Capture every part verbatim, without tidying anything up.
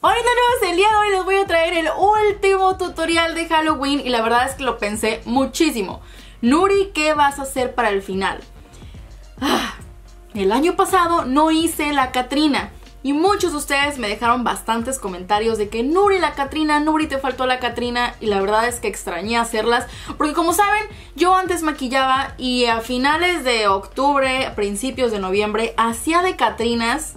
Hola amigos, el día de hoy les voy a traer el último tutorial de Halloween y la verdad es que lo pensé muchísimo. Nuri, ¿qué vas a hacer para el final? Ah, el año pasado no hice la Catrina y muchos de ustedes me dejaron bastantes comentarios de que Nuri la Catrina, Nuri te faltó la Catrina, y la verdad es que extrañé hacerlas porque como saben yo antes maquillaba y a finales de octubre, principios de noviembre hacía de Catrinas.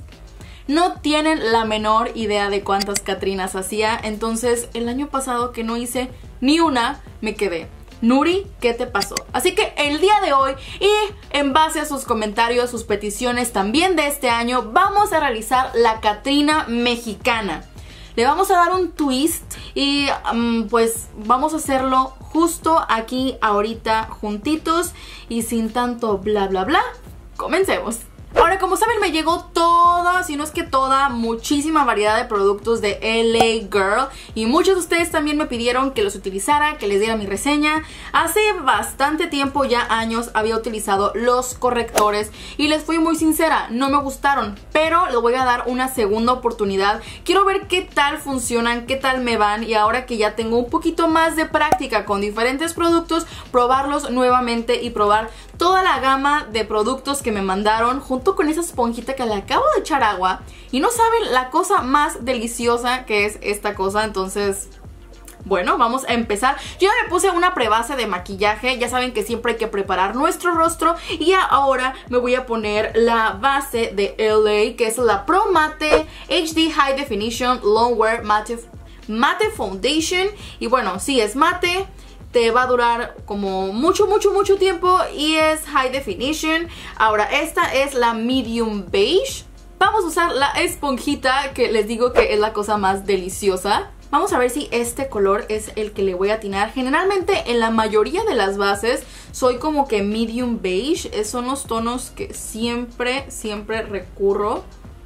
No tienen la menor idea de cuántas Catrinas hacía, entonces el año pasado que no hice ni una, me quedé. Nuri, ¿qué te pasó? Así que el día de hoy, y en base a sus comentarios, sus peticiones también de este año, vamos a realizar la Catrina mexicana. Le vamos a dar un twist y um, pues vamos a hacerlo justo aquí, ahorita, juntitos y sin tanto bla bla bla. Comencemos. Ahora, como saben, me llegó toda, si no es que toda, muchísima variedad de productos de L A Girl y muchos de ustedes también me pidieron que los utilizara, que les diera mi reseña. Hace bastante tiempo, ya años, había utilizado los correctores y les fui muy sincera, no me gustaron, pero les voy a dar una segunda oportunidad. Quiero ver qué tal funcionan, qué tal me van, y ahora que ya tengo un poquito más de práctica con diferentes productos, probarlos nuevamente y probar toda la gama de productos que me mandaron junto con esa esponjita que le acabo de echar agua. Y no saben la cosa más deliciosa que es esta cosa. Entonces, bueno, vamos a empezar. Yo ya me puse una prebase de maquillaje. Ya saben que siempre hay que preparar nuestro rostro. Y ahora me voy a poner la base de L A, que es la Pro Matte H D High Definition Longwear Matte, Matte Foundation. Y bueno, sí es mate, te va a durar como mucho, mucho, mucho tiempo y es High Definition. Ahora, esta es la Medium Beige. Vamos a usar la esponjita que les digo que es la cosa más deliciosa. Vamos a ver si este color es el que le voy a atinar. Generalmente en la mayoría de las bases soy como que Medium Beige. Son los tonos que siempre, siempre recurro.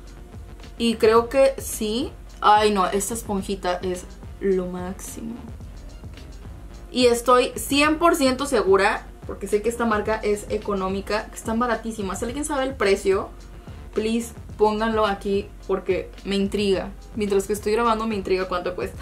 Y creo que sí. Ay no, esta esponjita es lo máximo. Y estoy cien por ciento segura, porque sé que esta marca es económica, que están baratísimas. Si alguien sabe el precio, please pónganlo aquí porque me intriga. Mientras que estoy grabando me intriga cuánto cuesta.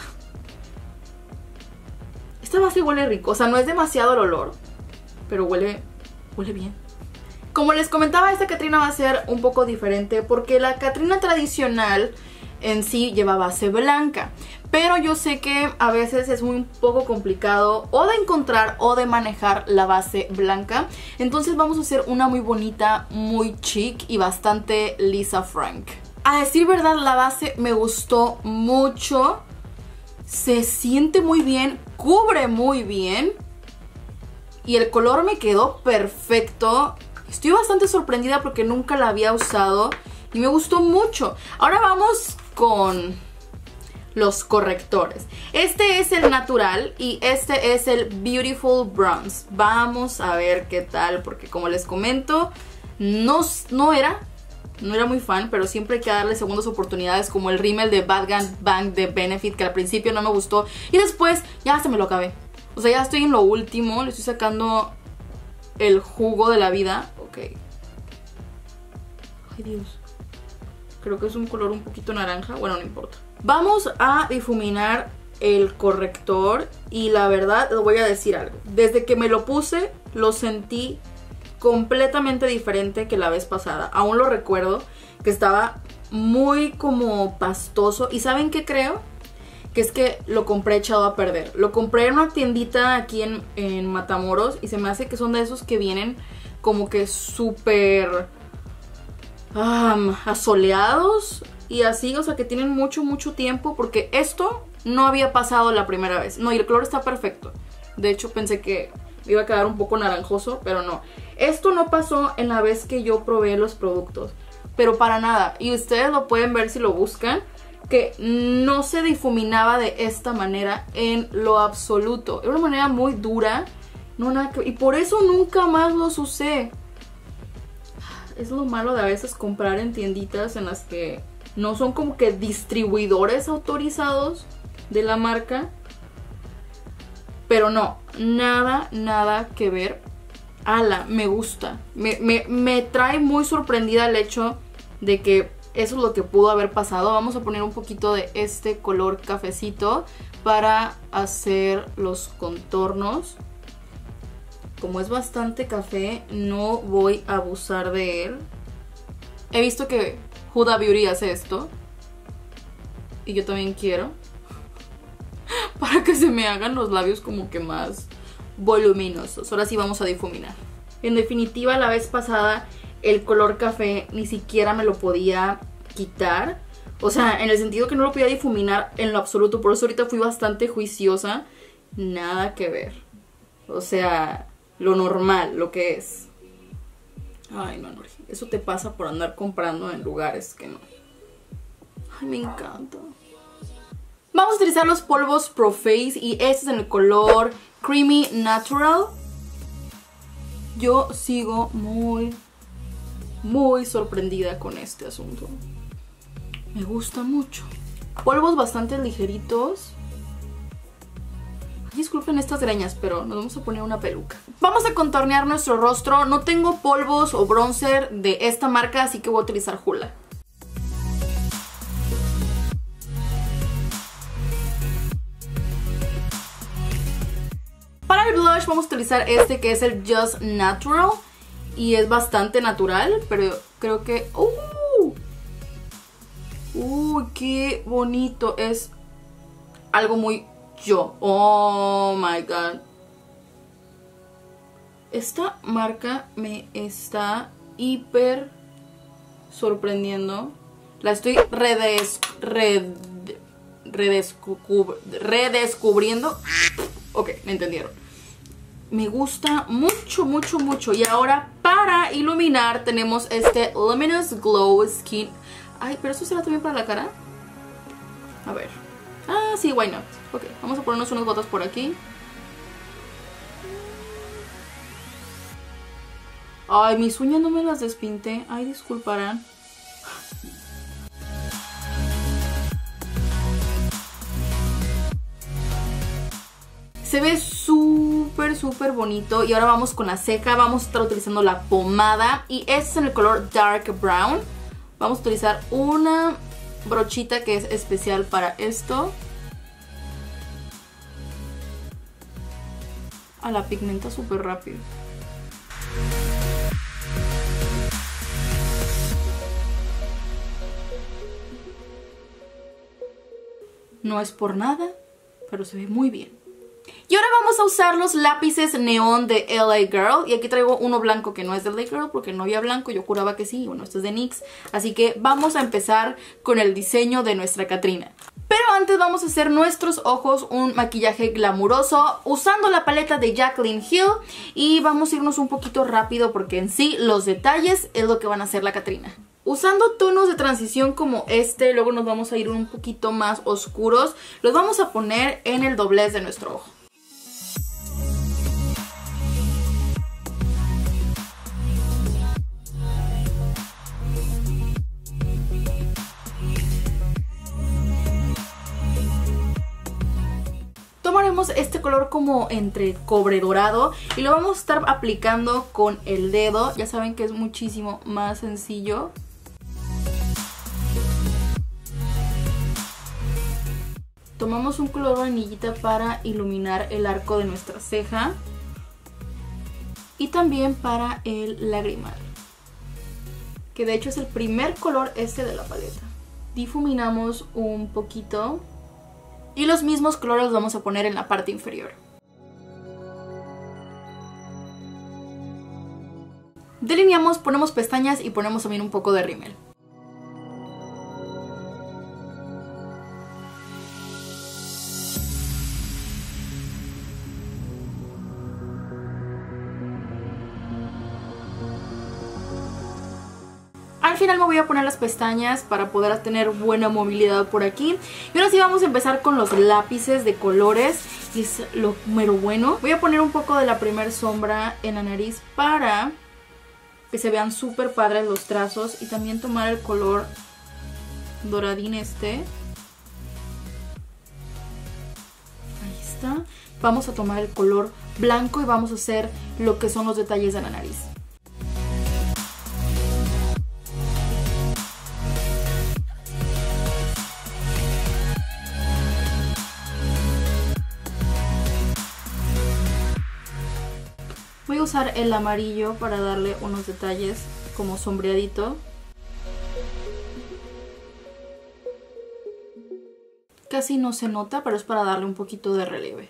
Esta base huele rico, o sea, no es demasiado el olor, pero huele, huele bien. Como les comentaba, esta Catrina va a ser un poco diferente porque la Catrina tradicional en sí lleva base blanca, pero yo sé que a veces es muy un poco complicado o de encontrar o de manejar la base blanca. Entonces vamos a hacer una muy bonita, muy chic y bastante Lisa Frank. A decir verdad, la base me gustó mucho. Se siente muy bien, cubre muy bien y el color me quedó perfecto. Estoy bastante sorprendida porque nunca la había usado y me gustó mucho. Ahora vamos con los correctores. Este es el natural y este es el Beautiful Bronze. Vamos a ver qué tal, porque como les comento, no, no era no era muy fan, pero siempre hay que darle segundas oportunidades, como el rímel de Bad Gun Bang de Benefit, que al principio no me gustó y después ya se me lo acabé. O sea, ya estoy en lo último, le estoy sacando el jugo de la vida. Ok. Ay, Dios. Creo que es un color un poquito naranja. Bueno, no importa. Vamos a difuminar el corrector. Y la verdad, les voy a decir algo. Desde que me lo puse, lo sentí completamente diferente que la vez pasada. Aún lo recuerdo, que estaba muy como pastoso. ¿Y saben qué creo? Que es que lo compré echado a perder. Lo compré en una tiendita aquí en, en Matamoros. Y se me hace que son de esos que vienen como que súper Um, asoleados y así, o sea que tienen mucho mucho tiempo, porque esto no había pasado la primera vez. No, y el color está perfecto. De hecho pensé que iba a quedar un poco naranjoso, pero no. Esto no pasó en la vez que yo probé los productos, pero para nada. Y ustedes lo pueden ver si lo buscan, que no se difuminaba de esta manera en lo absoluto. Era una manera muy dura, no, nada que... y por eso nunca más los usé. Es lo malo de a veces comprar en tienditas en las que no son como que distribuidores autorizados de la marca. Pero no, nada, nada que ver. Ala, me gusta. Me, me, me trae muy sorprendida el hecho de que Eso es lo que pudo haber pasado. Vamos a poner un poquito de este color cafecito para hacer los contornos. Como es bastante café, no voy a abusar de él. He visto que Huda Beauty hace esto. Y yo también quiero. Para que se me hagan los labios como que más voluminosos. Ahora sí vamos a difuminar. En definitiva, la vez pasada el color café ni siquiera me lo podía quitar. O sea, en el sentido que no lo podía difuminar en lo absoluto. Por eso ahorita fui bastante juiciosa. Nada que ver. O sea, lo normal, lo que es. Ay, no, no. Eso te pasa por andar comprando en lugares que no. Ay, me encanta. Vamos a utilizar los polvos Pro Face. Y este es en el color Creamy Natural. Yo sigo muy... muy sorprendida con este asunto. Me gusta mucho. Polvos bastante ligeritos. Ay, disculpen estas greñas, pero nos vamos a poner una peluca. Vamos a contornear nuestro rostro. No tengo polvos o bronzer de esta marca, así que voy a utilizar Hoola. Para el blush vamos a utilizar este que es el Just Natural. Y es bastante natural, pero creo que... ¡Uh! ¡Uh! ¡Qué bonito! Es algo muy yo. ¡Oh, my God! Esta marca me está hiper sorprendiendo. La estoy redes, red, redescub, redescubriendo. Ok, me entendieron. Me gusta mucho, mucho, mucho. Y ahora para iluminar tenemos este Luminous Glow Skin. Ay, pero ¿eso será también para la cara? A ver. Ah, sí, why not. Ok, vamos a ponernos unas gotas por aquí. Ay, mis uñas no me las despinté. Ay, disculparán. Se ve súper, súper bonito. Y ahora vamos con la ceja. Vamos a estar utilizando la pomada. Y este es en el color Dark Brown. Vamos a utilizar una brochita que es especial para esto. A la pigmenta súper rápido. No es por nada, pero se ve muy bien. Y ahora vamos a usar los lápices neón de L A Girl. Y aquí traigo uno blanco que no es de L A Girl porque no había blanco. Yo juraba que sí. Bueno, esto es de NYX. Así que vamos a empezar con el diseño de nuestra Catrina. Pero antes vamos a hacer nuestros ojos un maquillaje glamuroso usando la paleta de Jaclyn Hill. Y vamos a irnos un poquito rápido porque en sí los detalles es lo que van a hacer la Catrina. Usando tonos de transición como este, luego nos vamos a ir un poquito más oscuros. Los vamos a poner en el doblez de nuestro ojo. Tomaremos este color como entre cobre dorado y lo vamos a estar aplicando con el dedo. Ya saben que es muchísimo más sencillo. Tomamos un color vainillita para iluminar el arco de nuestra ceja y también para el lagrimal, que de hecho es el primer color este de la paleta. Difuminamos un poquito y los mismos colores los vamos a poner en la parte inferior. Delineamos, ponemos pestañas y ponemos también un poco de rímel. Al final me voy a poner las pestañas para poder tener buena movilidad por aquí. Y ahora sí vamos a empezar con los lápices de colores. Y es lo mero bueno. Voy a poner un poco de la primer sombra en la nariz para que se vean súper padres los trazos. Y también tomar el color doradín este. Ahí está. Vamos a tomar el color blanco y vamos a hacer lo que son los detalles de la nariz. Voy a usar el amarillo para darle unos detalles como sombreadito. Casi no se nota, pero es para darle un poquito de relieve.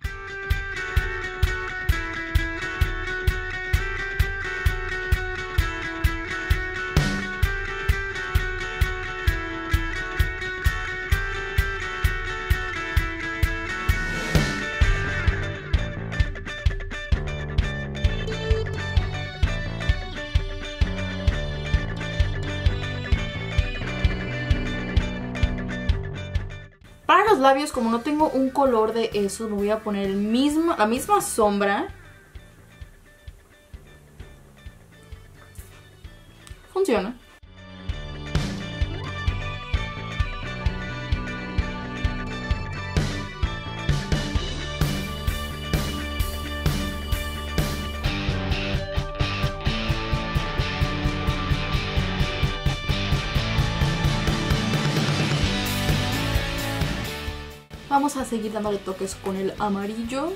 Para los labios, como no tengo un color de eso, me voy a poner el mismo, la misma sombra. Funciona. Vamos a seguir dándole toques con el amarillo.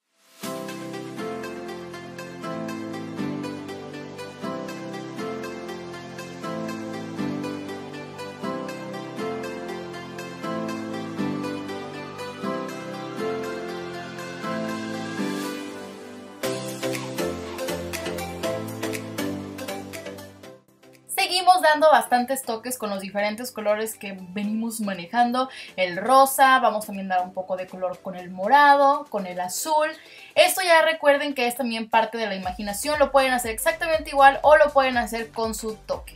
Seguimos dando bastantes toques con los diferentes colores que venimos manejando. El rosa, vamos también a dar un poco de color con el morado, con el azul. Esto ya recuerden que es también parte de la imaginación, lo pueden hacer exactamente igual o lo pueden hacer con su toque.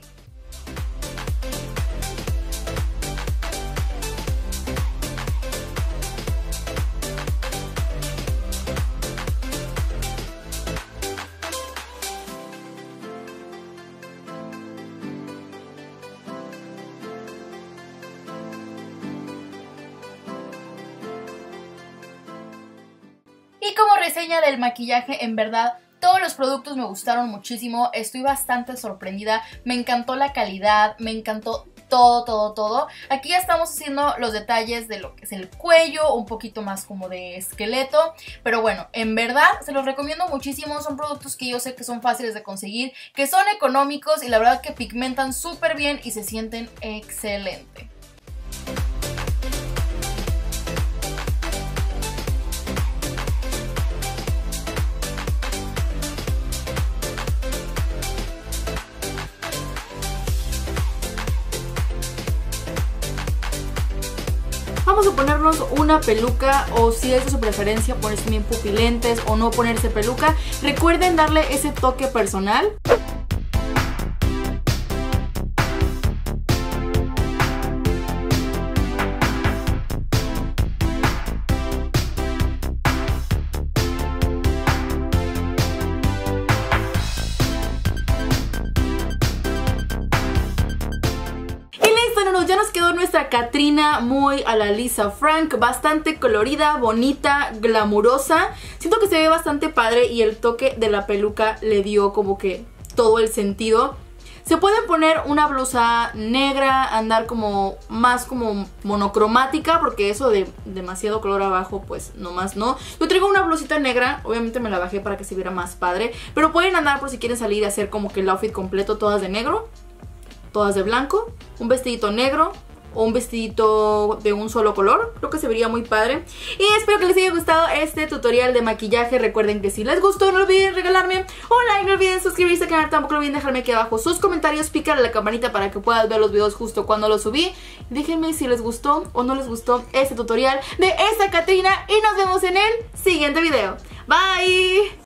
Y como reseña del maquillaje, en verdad todos los productos me gustaron muchísimo, estoy bastante sorprendida, me encantó la calidad, me encantó todo, todo, todo. Aquí ya estamos haciendo los detalles de lo que es el cuello, un poquito más como de esqueleto, pero bueno, en verdad se los recomiendo muchísimo, son productos que yo sé que son fáciles de conseguir, que son económicos y la verdad que pigmentan súper bien y se sienten excelente. Vamos a ponernos una peluca o si es de su preferencia ponerse también pupilentes o no ponerse peluca. Recuerden darle ese toque personal. Ya nos quedó nuestra Catrina muy a la Lisa Frank, bastante colorida, bonita, glamurosa. Siento que se ve bastante padre y el toque de la peluca le dio como que todo el sentido. Se pueden poner una blusa negra, andar como más como monocromática, porque eso de demasiado color abajo pues nomás no. Yo traigo una blusita negra, obviamente me la bajé para que se viera más padre, pero pueden andar por si quieren salir y hacer como que el outfit completo, todas de negro, todas de blanco, un vestidito negro o un vestidito de un solo color. Creo que se vería muy padre. Y espero que les haya gustado este tutorial de maquillaje. Recuerden que si les gustó no olviden regalarme un like, no olviden suscribirse al canal, tampoco olviden dejarme aquí abajo sus comentarios, picarle la campanita para que puedan ver los videos justo cuando los subí. Déjenme si les gustó o no les gustó este tutorial de esta Catrina y nos vemos en el siguiente video. Bye.